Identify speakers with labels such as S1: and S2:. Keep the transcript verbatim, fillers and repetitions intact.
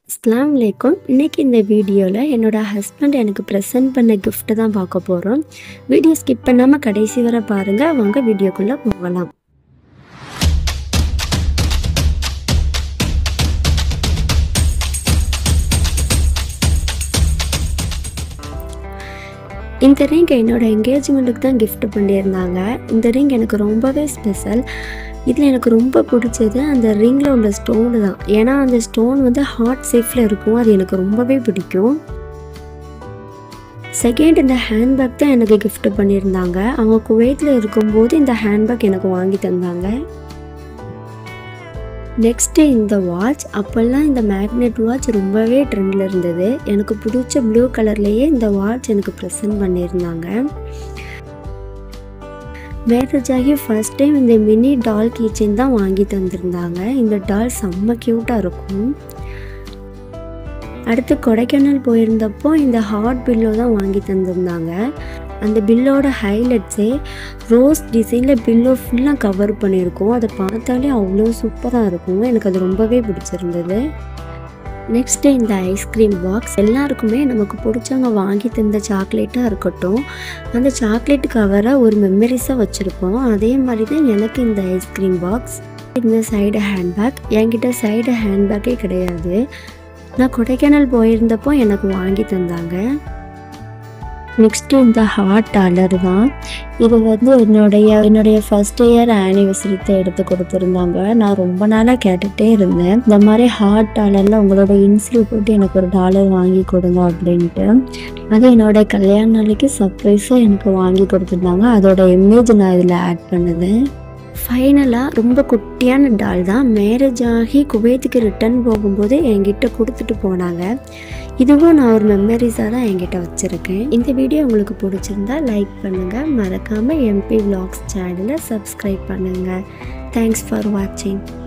S1: அஸ்ஸலாமு அலைக்கும். இன்னைக்கு இந்த வீடியோவில் என்னோட ஹஸ்பண்ட் எனக்கு ப்ரெசென்ட் பண்ண கிஃப்ட்டு தான் பார்க்க போகிறோம். வீடியோ ஸ்கிப் பண்ணாமல் கடைசி வரை பாருங்கள். வாங்க வீடியோக்குள்ளே போகலாம். இந்த ரிங் என்னோட என்கேஜ்மெண்ட்டுக்கு தான் கிஃப்ட் பண்ணியிருந்தாங்க. இந்த ரிங் எனக்கு ரொம்பவே ஸ்பெஷல். இதில் எனக்கு ரொம்ப பிடிச்சது அந்த ரிங்கில் உள்ள ஸ்டோனு தான். ஏன்னா அந்த ஸ்டோன் வந்து ஹார்ட் ஷேப்பில் இருக்கும். அது எனக்கு ரொம்பவே பிடிக்கும். செகண்ட், இந்த ஹேண்ட்பேக் தான் எனக்கு கிஃப்ட் பண்ணியிருந்தாங்க. அவங்க குவைத்தில் இருக்கும்போது இந்த ஹேண்ட்பேக் எனக்கு வாங்கி தந்தாங்க. நெக்ஸ்ட்டு இந்த வாட்ச். அப்போல்லாம் இந்த மேக்னெட் வாட்ச் ரொம்பவே ட்ரெண்டில் இருந்தது. எனக்கு பிடிச்ச ப்ளூ கலர்லேயே இந்த வாட்ச் எனக்கு ப்ரெசென்ட் பண்ணியிருந்தாங்க. மேரேஜ் ஆகி ஃபர்ஸ்ட் டைம் இந்த மினி டால் கீச்செயின் தான் வாங்கி தந்திருந்தாங்க. இந்த டால் செம்ம க்யூட்டாக இருக்கும். அடுத்து கொடைக்கானல் போயிருந்தப்போ இந்த ஹார்ட் பில்லோ தான் வாங்கி தந்திருந்தாங்க. அந்த பில்லோட ஹைலைட்ஸே ரோஸ் டிசைனில் பில்லோ ஃபுல்லாக கவர் பண்ணியிருக்கோம். அதை பார்த்தாலே அவ்வளோ சூப்பராக இருக்கும். எனக்கு அது ரொம்பவே பிடிச்சிருந்தது. நெக்ஸ்ட்டு இந்த ஐஸ்கிரீம் பாக்ஸ். எல்லாருக்குமே நமக்கு பிடிச்சவங்க வாங்கி தந்த சாக்லேட்டாக இருக்கட்டும், அந்த சாக்லேட் கவரை ஒரு மெமரிஸாக வச்சுருப்போம். அதே மாதிரி தான் எனக்கு இந்த ஐஸ்கிரீம் பாக்ஸ். இந்த சைடு ஹேண்ட்பேக். என்கிட்ட சைடு ஹேண்ட்பேக்கே கிடையாது. நான் கொடைக்கானல் போயிருந்தப்போ எனக்கு வாங்கி தந்தாங்க. நெக்ஸ்ட்டு இந்த ஹார்ட் டாலர் தான். இது வந்து என்னுடைய என்னுடைய ஃபர்ஸ்ட் இயர் ஆனிவர்சரிக்கு எடுத்து கொடுத்துருந்தாங்க. நான் ரொம்ப நாளாக கேட்டுகிட்டே இருந்தேன், இந்த மாதிரி ஹார்ட் டாலரில் உங்களோட இன்சியல் போட்டு எனக்கு ஒரு டாலர் வாங்கி கொடுங்க அப்படின்ட்டு. அது என்னோட கல்யாண நாளைக்கு சர்ப்ரைஸாக எனக்கு வாங்கி கொடுத்துருந்தாங்க. அதோட இமேஜ் நான் இதில் ஆட் பண்ணுவேன். ஃபைனலாக ரொம்ப குட்டியான டால் தான். மேரேஜ் ஆகி குவைத்துக்கு ரிட்டர்ன் போகும்போது என்கிட்ட கொடுத்துட்டு போனாங்க. இதுவும் நான் ஒரு மெமரிஸாக தான் என்கிட்ட வச்சுருக்கேன். இந்த வீடியோ உங்களுக்கு பிடிச்சிருந்தா லைக் பண்ணுங்கள். மறக்காமல் எம்பி விலாக்ஸ் சேனலை சப்ஸ்கிரைப் பண்ணுங்கள். தேங்க்ஸ் ஃபார் வாட்சிங்.